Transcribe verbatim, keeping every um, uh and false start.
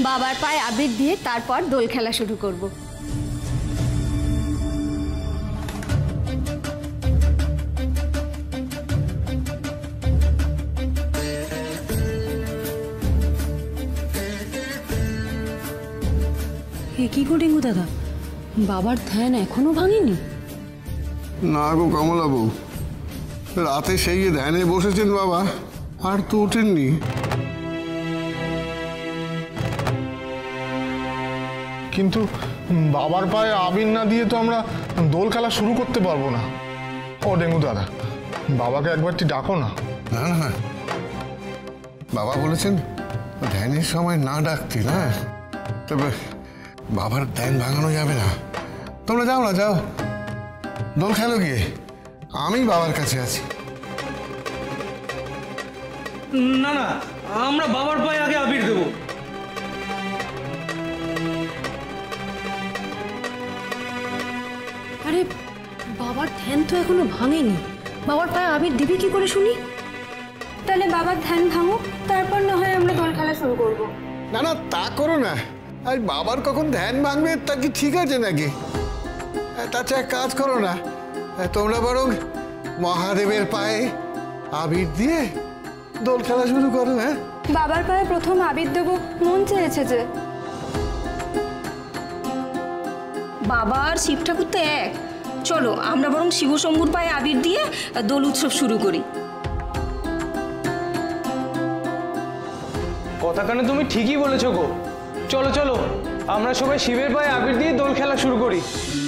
বাবার পায়ে আবির দিয়ে তারপর দোল খেলা শুরু করব। কি করে গো দাদা, বাবার ধ্যান এখনো ভাঙেনি? না গো কমলা বউ, রাতে সেই ধ্যানে বসেছেন বাবা, আর তো ওঠেননি। কিন্তু বাবার পায়ে আবির না দিয়ে তো আমরা দোল খেলা শুরু করতে পারবো না। ও ডেঙ্গু দাদা, বাবাকে একবারটি ডাকো না। না না, বাবা বলেছেন ধ্যানের সময় না ডাকতে। না, তবে বাবার ধ্যান ভাঙানো যাবে না। তোমরা যাও না, যাও দোল খেলো গিয়ে, আমি বাবার কাছে আছি। না না, আমরা বাবার পায়ে আগে আবির দেব। আরে বাবার ধ্যান তো এখনো ভাঙেনি, বাবার পায়ে আবির দিবি কি করে শুনি? তাহলে বাবার ধ্যান ভাঙুক, তারপর না হয় আমরা দোল খেলা শুরু করব। না না, তা করো না। আর বাবার কখন ধ্যান ভাঙবে তা কি ঠিক আছে নাকি? তাছাড়া এক কাজ করো না, তোমরা বরং মহাদেবের পায়ে আবির দিয়ে দোল খেলা শুরু করো। হ্যাঁ, বাবার পায়ে প্রথম আবির দেব মন চেয়েছে যে। বাবা আর শিব ঠাকুর তো এক, চলো আমরা বরং শিব শম্ভুর পায়ে আবির দিয়ে দোল উৎসব শুরু করি। কথা কানে তুমি ঠিকই বলেছো গো। চলো চলো, আমরা সবাই শিবের পায়ে আবির দিয়ে দোল খেলা শুরু করি।